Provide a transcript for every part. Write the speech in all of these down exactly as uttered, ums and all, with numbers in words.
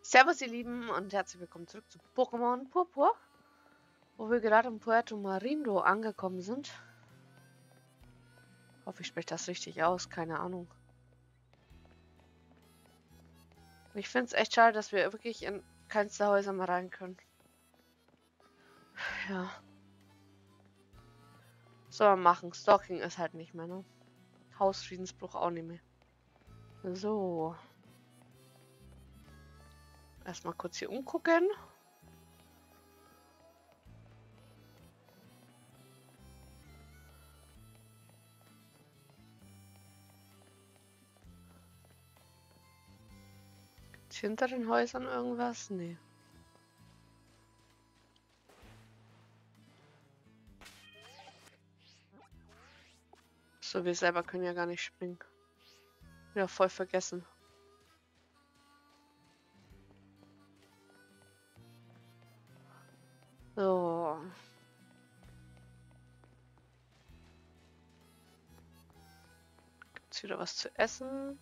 Servus ihr Lieben und herzlich willkommen zurück zu Pokémon Purpur, wo wir gerade in Puerto Marindo angekommen sind. Ich hoffe, ich spreche das richtig aus, keine Ahnung. Ich finde es echt schade, dass wir wirklich in keins der Häuser mehr rein können. Ja. Soll man machen. Stalking ist halt nicht mehr, ne? Hausfriedensbruch auch nicht mehr. So. Erstmal kurz hier umgucken. Ist hinter den Häusern irgendwas? Nee. So, wir selber können ja gar nicht springen. Ja, voll vergessen. So. Gibt's wieder was zu essen?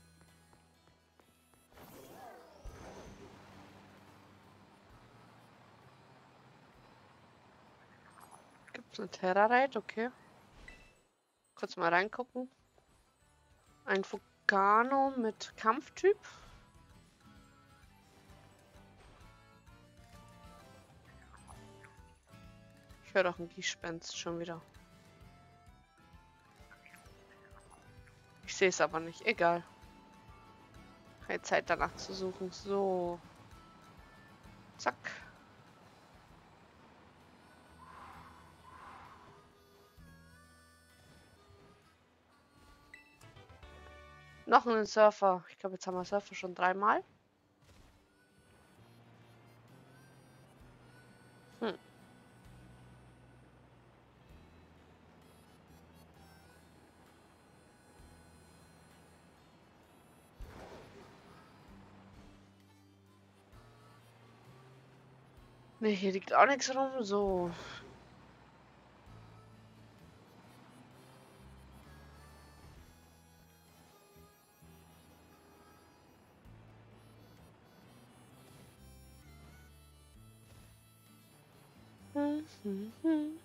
Gibt's eine Terra-Raid? Okay. Kurz mal reingucken. Ein Vulcano mit Kampftyp. Ich höre doch ein Gespenst schon wieder. Ich sehe es aber nicht. Egal. Keine Zeit danach zu suchen. So. Zack. Noch einen Surfer. Ich glaube, jetzt haben wir Surfer schon dreimal. Hm. Ne, hier liegt auch nichts rum. So. Hm, hm, hm.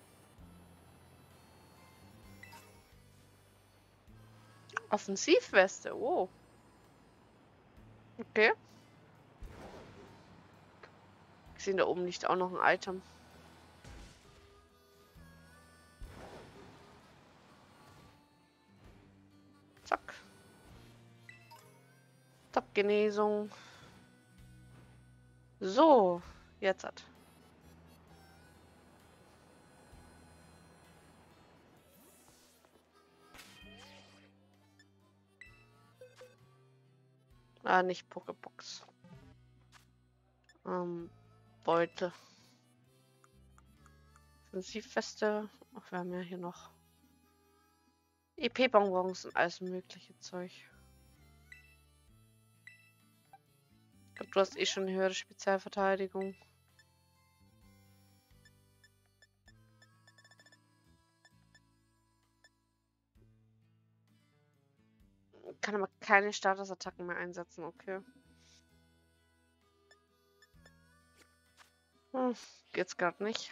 Offensivweste. Oh. Okay. Ich sehe, da oben liegt auch noch ein Item. Zack. Top-Genesung. So. Jetzt hat. Ah, nicht Pokebox. Ähm, Beute. Offensivweste. Ach, wir haben ja hier noch E P-Bonbons und alles mögliche Zeug. Ich glaube, du hast eh schon eine höhere Spezialverteidigung. Kann aber keine Statusattacken mehr einsetzen, okay. Hm, geht's gerade nicht.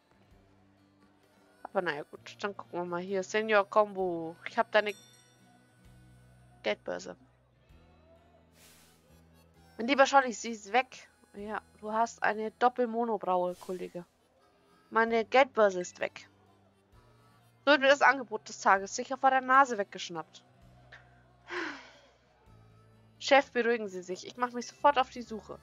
Aber naja, gut, dann gucken wir mal hier. Senior Combo. Ich habe deine Geldbörse. Mein lieber Scholli, sie ist weg. Ja, du hast eine Doppel-Monobraue, Kollege. Meine Geldbörse ist weg. So wird mir das Angebot des Tages sicher vor der Nase weggeschnappt. Chef, beruhigen Sie sich. Ich mache mich sofort auf die Suche.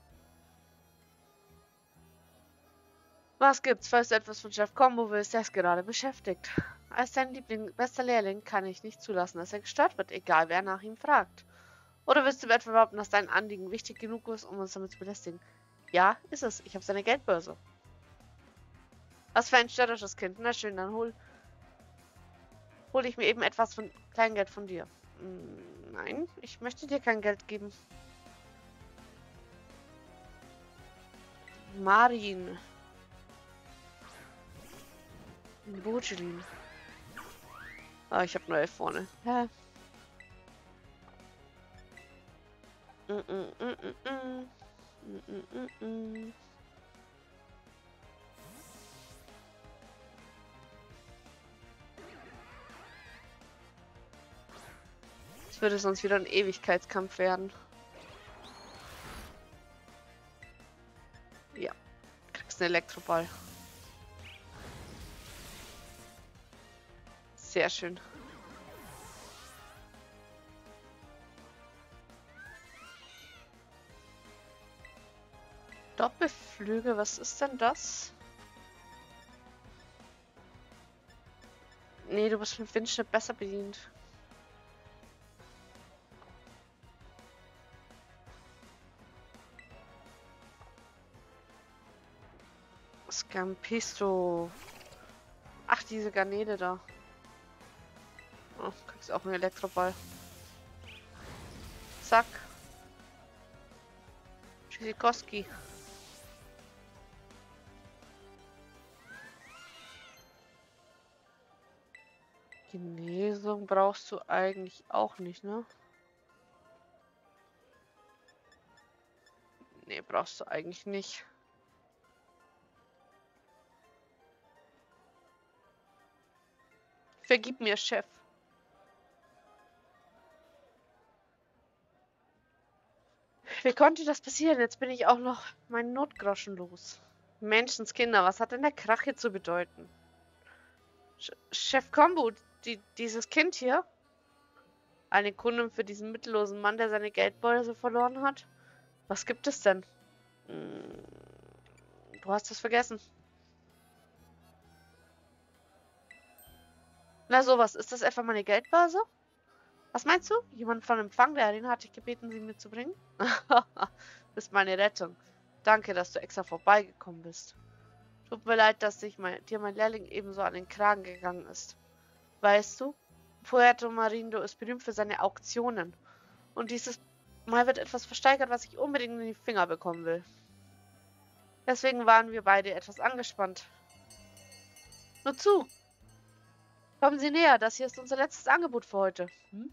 Was gibt's, falls du etwas von Chef Combo willst? Der ist gerade beschäftigt. Als dein Liebling, bester Lehrling kann ich nicht zulassen, dass er gestört wird, egal wer nach ihm fragt. Oder willst du etwa behaupten, dass dein Anliegen wichtig genug ist, um uns damit zu belästigen? Ja, ist es. Ich habe seine Geldbörse. Was für ein störrisches Kind. Na schön, dann hol, hol ich mir eben etwas von Kleingeld von dir. Hm, nein, ich möchte dir kein Geld geben. Marin. Bojelin. Ah, ich habe nur elf vorne. Hä? Mm -mm, mm -mm, mm. mm, mm, mm. Es würde sonst wieder ein Ewigkeitskampf werden. Ja, kriegst einen Elektroball. Sehr schön. Doppelflügel, was ist denn das? Nee, du bist mit Windschnitt besser bedient. Scampisto. Ach, diese Garnele da. Oh, kriegst auch einen Elektroball. Zack. Tschüssikowski. Genesung brauchst du eigentlich auch nicht, ne? Nee, brauchst du eigentlich nicht. Vergib mir, Chef. Wie konnte das passieren? Jetzt bin ich auch noch meinen Notgroschen los. Menschenskinder, was hat denn der Krach hier zu bedeuten? Ch Chef Kombu, die, dieses Kind hier? Eine Kundin für diesen mittellosen Mann, der seine Geldbörse verloren hat? Was gibt es denn? Hm, du hast es vergessen. Na sowas, ist das etwa meine Geldbörse? Was meinst du? Jemand von Empfang der Arena hat dich gebeten, sie mitzubringen? Bist meine Rettung. Danke, dass du extra vorbeigekommen bist. Tut mir leid, dass dich mein, dir mein Lehrling ebenso an den Kragen gegangen ist. Weißt du, Puerto Marindo ist berühmt für seine Auktionen. Und dieses Mal wird etwas versteigert, was ich unbedingt in die Finger bekommen will. Deswegen waren wir beide etwas angespannt. Nur zu! Kommen Sie näher, das hier ist unser letztes Angebot für heute. Hm?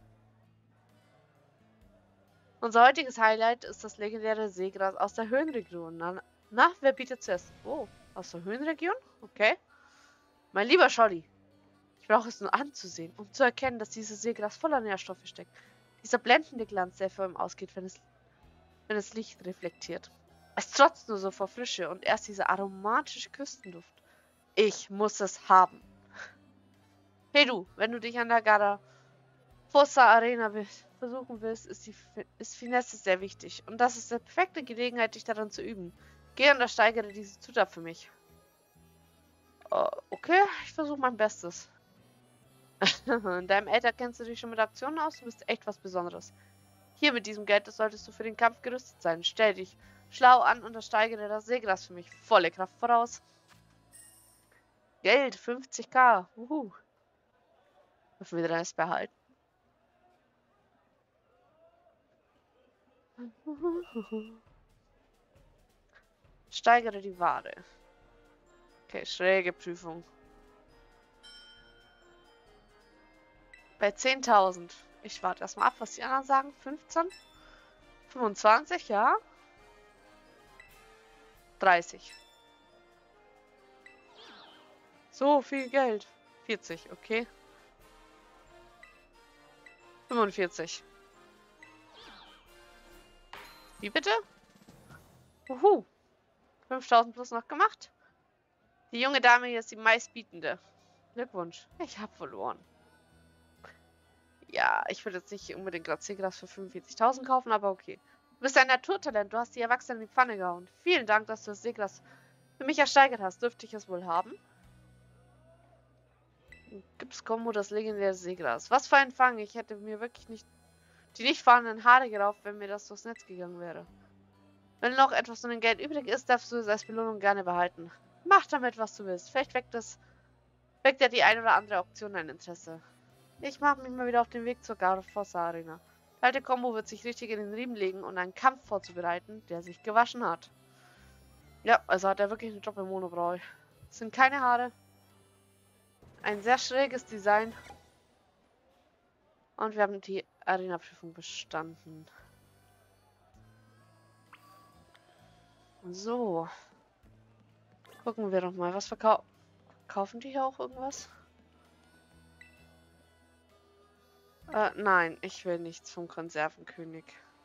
Unser heutiges Highlight ist das legendäre Seegras aus der Höhenregion. Na, na, wer bietet zuerst? Oh, aus der Höhenregion? Okay. Mein lieber Scholli, ich brauche es nur anzusehen, um zu erkennen, dass dieses Seegras voller Nährstoffe steckt. Dieser blendende Glanz, der vor ihm ausgeht, wenn es, wenn es Licht reflektiert. Es trotzt nur so vor Frische und erst dieser aromatische Küstenduft. Ich muss es haben. Hey du, wenn du dich an der Garda Fossa Arena versuchen willst, ist, die, ist Finesse sehr wichtig. Und das ist die perfekte Gelegenheit, dich daran zu üben. Geh und ersteigere diese Zutat für mich. Uh, okay, ich versuche mein Bestes. In deinem Alter kennst du dich schon mit Aktionen aus, du bist echt was Besonderes. Hier mit diesem Geld, das solltest du für den Kampf gerüstet sein. Stell dich schlau an und ersteigere das Seegras für mich. Volle Kraft voraus. Geld, fünfzigtausend. Uhu. Dürfen wir das behalten? Steigere die Ware. Okay, schräge Prüfung. Bei zehntausend. Ich warte erstmal ab, was die anderen sagen. fünfzehn? fünfundzwanzig, ja. dreißig. So viel Geld. vierzig, okay. fünfundvierzig. Wie bitte? Uhu. fünftausend plus noch gemacht. Die junge Dame hier ist die meistbietende. Glückwunsch. Ich habe verloren. Ja, ich würde jetzt nicht unbedingt gerade Seegras für fünfundvierzigtausend kaufen, aber okay. Du bist ein Naturtalent. Du hast die Erwachsenen in die Pfanne gehauen. Vielen Dank, dass du das Seegras für mich ersteigert hast. Dürfte ich es wohl haben? Gibt's Kombo das legendäre Seegras. Was für ein Fang. Ich hätte mir wirklich nicht die nicht vorhandenen Haare gerauft, wenn mir das durchs Netz gegangen wäre. Wenn noch etwas von dem Geld übrig ist, darfst du es als Belohnung gerne behalten. Mach damit, was du willst. Vielleicht weckt es weckt ja die ein oder andere Auktion dein Interesse. Ich mache mich mal wieder auf den Weg zur Garda Fossa Arena. Der alte Kombo wird sich richtig in den Riemen legen und einen Kampf vorzubereiten, der sich gewaschen hat. Ja, also hat er wirklich einen Job im Monobrawl. Es sind keine Haare. Ein sehr schräges Design. Und wir haben die Arena-Prüfung bestanden. So. Gucken wir doch mal. Was verkaufen? Kaufen die hier auch irgendwas? Äh, nein, ich will nichts vom Konservenkönig.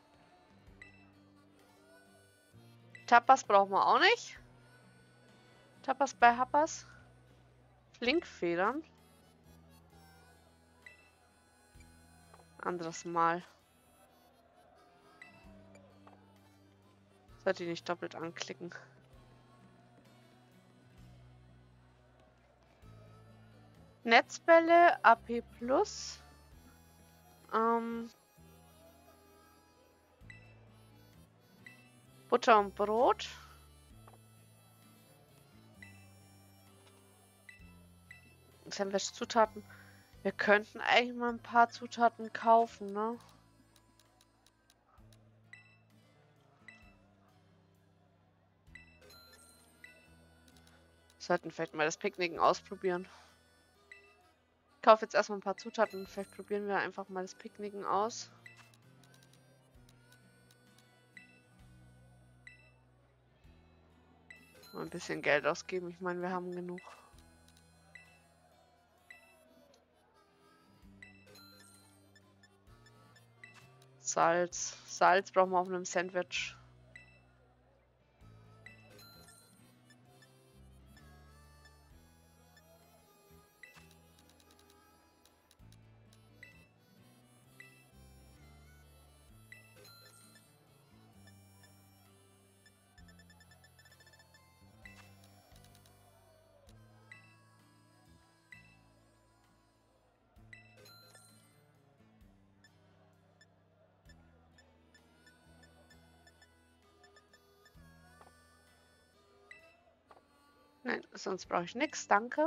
Tapas brauchen wir auch nicht. Tapas bei Hapas. Flinkfedern. Anderes Mal. Sollte ich nicht doppelt anklicken. Netzbälle, A P Plus. Ähm, Butter und Brot. Sandwich-Zutaten. Wir könnten eigentlich mal ein paar Zutaten kaufen, ne? Sollten vielleicht mal das Picknicken ausprobieren. Ich kaufe jetzt erstmal ein paar Zutaten. Vielleicht probieren wir einfach mal das Picknicken aus. Mal ein bisschen Geld ausgeben. Ich meine, wir haben genug. Salz. Salz brauchen wir auf einem Sandwich. Nein, sonst brauche ich nichts. Danke.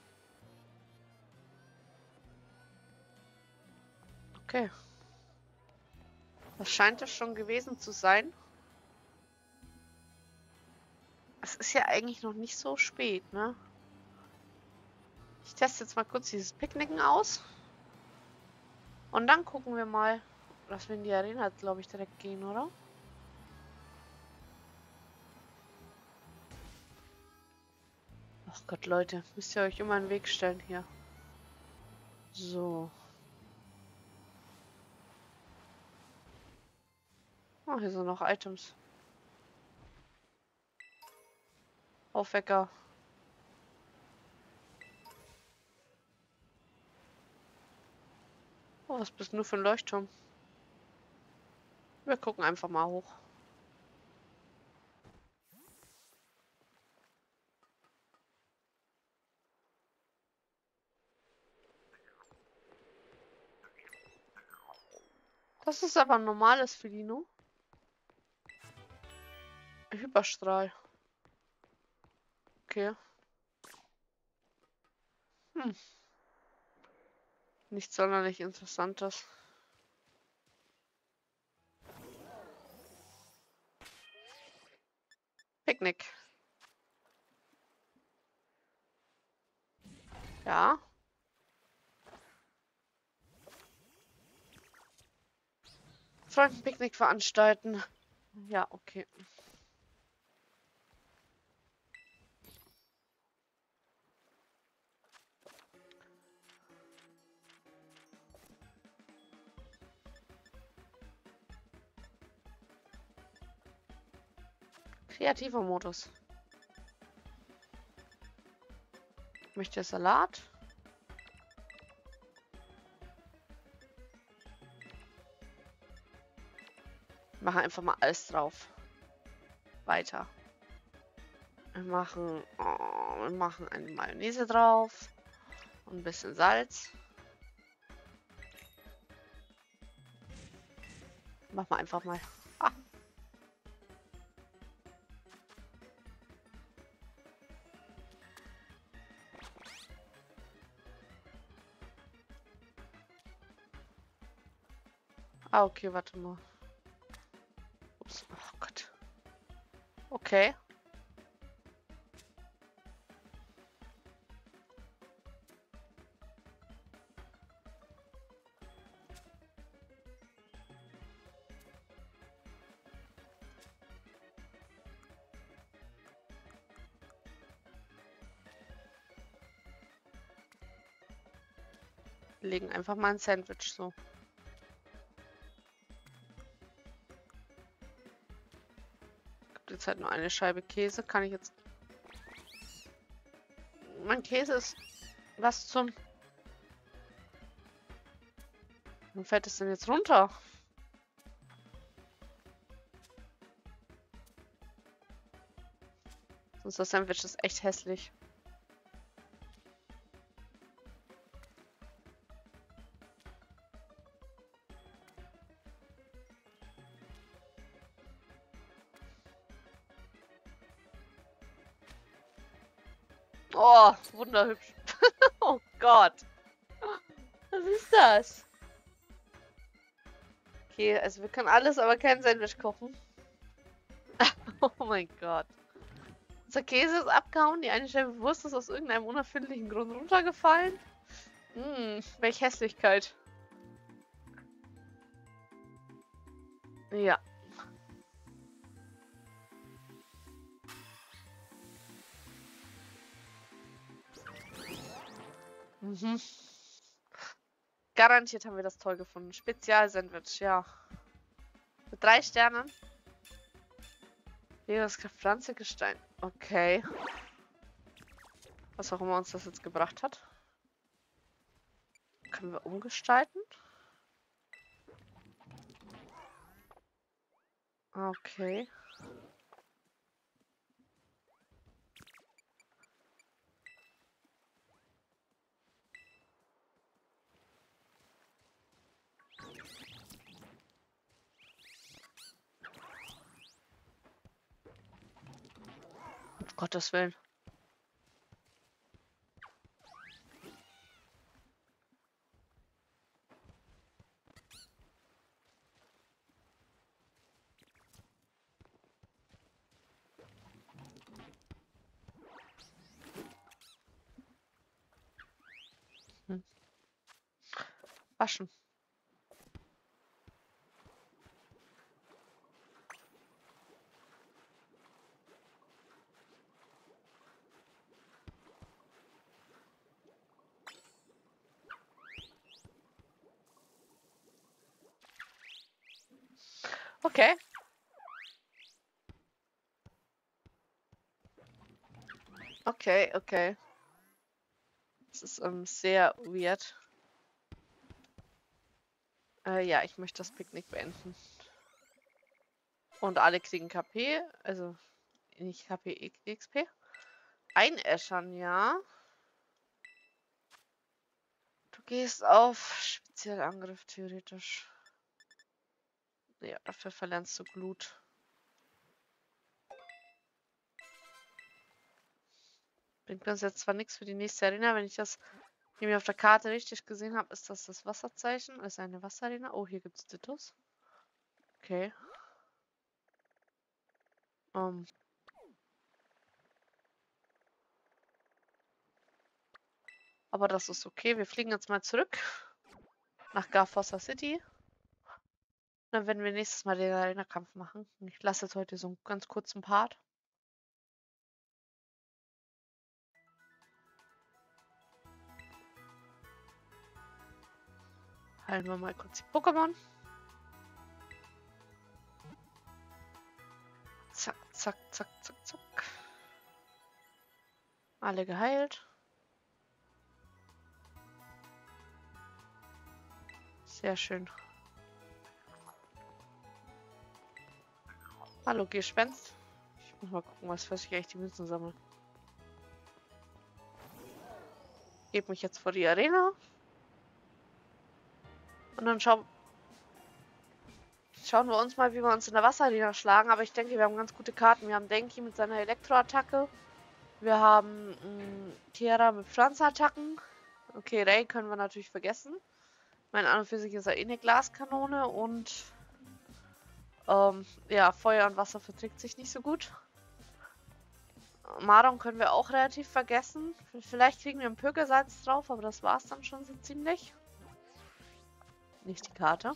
Okay. Das scheint es schon gewesen zu sein. Es ist ja eigentlich noch nicht so spät, ne? Ich teste jetzt mal kurz dieses Picknicken aus. Und dann gucken wir mal, dass wir in die Arena, glaube ich, direkt gehen, oder? Ach Gott, Leute, müsst ihr euch immer einen Weg stellen hier. So. Oh, hier sind noch Items. Aufwecker. Oh, was bist du nur für ein Leuchtturm? Wir gucken einfach mal hoch. Das ist aber ein normales Felino. Hyperstrahl. Okay. Hm. Nichts sonderlich Interessantes. Picknick. Ja. Freudenpicknick veranstalten. Ja, okay. Kreativer Modus. Ich möchte Salat. Machen einfach mal alles drauf. Weiter. Wir machen, oh, wir machen eine Mayonnaise drauf. Und ein bisschen Salz. Machen wir einfach mal. Ah. Ah, okay, warte mal. Ups, oh Gott. Okay. Wir legen einfach mal ein Sandwich so. Gibt jetzt halt nur eine Scheibe Käse. Kann ich jetzt... Mein Käse ist... Was zum... Warum fällt es denn jetzt runter? Sonst das Sandwich ist echt hässlich. Oh, wunderhübsch. Oh Gott. Was ist das? Okay, also wir können alles, aber kein Sandwich kochen. Oh mein Gott. Unser Käse ist abgehauen, die eine Scheibe Wurst ist aus irgendeinem unerfindlichen Grund runtergefallen. Hm, welch Hässlichkeit. Ja. Mhm. Garantiert haben wir das toll gefunden. Spezial-Sandwich, ja. Mit drei Sternen. Lebenskraft Pflanze, Gestein. Okay. Was auch immer uns das jetzt gebracht hat. Können wir umgestalten? Okay. Um Gottes Willen. Hm. Waschen. Okay. Okay, okay. Das ist ähm, sehr weird. Äh, ja, ich möchte das Picknick beenden. Und alle kriegen K P, also nicht K P, X P. Einäschern, ja. Du gehst auf Spezialangriff, theoretisch. Ja, dafür verlernst du Glut. Bringt uns jetzt zwar nichts für die nächste Arena, wenn ich das hier auf der Karte richtig gesehen habe, ist das das Wasserzeichen. Ist eine Wasserarena. Oh, hier gibt es Dittos. Okay. Um. Aber das ist okay. Wir fliegen jetzt mal zurück nach Garfossa City. Dann werden wir nächstes Mal den Arena-Kampf machen. Ich lasse jetzt heute so einen ganz kurzen Part. Heilen wir mal kurz die Pokémon. Zack, zack, zack, zack, zack. Alle geheilt. Sehr schön. Hallo, Gespenst. Ich muss mal gucken, was für sich eigentlich die Münzen sammeln. Gebe mich jetzt vor die Arena. Und dann schauen, schauen wir uns mal, wie wir uns in der Wasserarena schlagen. Aber ich denke, wir haben ganz gute Karten. Wir haben Denki mit seiner Elektroattacke. Wir haben mh, Tiara mit Pflanzenattacken. Okay, Ray können wir natürlich vergessen. Mein An und für sich ist er eh eine Glaskanone. Und ähm, ja, Feuer und Wasser verträgt sich nicht so gut. Maron können wir auch relativ vergessen. Vielleicht kriegen wir einen Pökelsalz drauf, aber das war es dann schon so ziemlich. Nicht die Karte.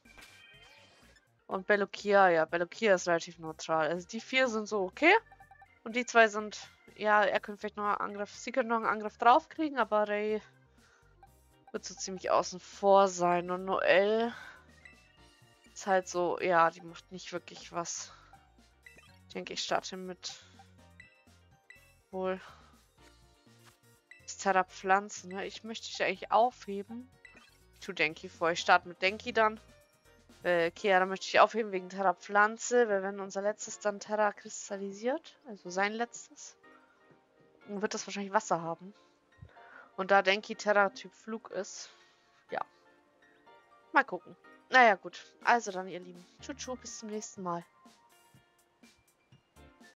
Und Bellukia, ja, Bellukia ist relativ neutral. Also die vier sind so okay. Und die zwei sind, ja, er könnte vielleicht noch einen Angriff, sie können noch einen Angriff draufkriegen, aber Ray wird so ziemlich außen vor sein. Und Noelle ist halt so, ja, die macht nicht wirklich was. Ich denke, ich starte mit wohl das Terrapflanzen. Ne? Ich möchte dich eigentlich aufheben. Ich tue Denki vor. Ich starte mit Denki dann. Äh, Chiara möchte ich aufheben wegen Terrapflanze, weil wenn unser letztes dann Terra kristallisiert, also sein letztes, dann wird das wahrscheinlich Wasser haben. Und da Denki Terra-Typ Flug ist, ja. Mal gucken. Naja, gut. Also dann, ihr Lieben. Tschu, tschu, bis zum nächsten Mal.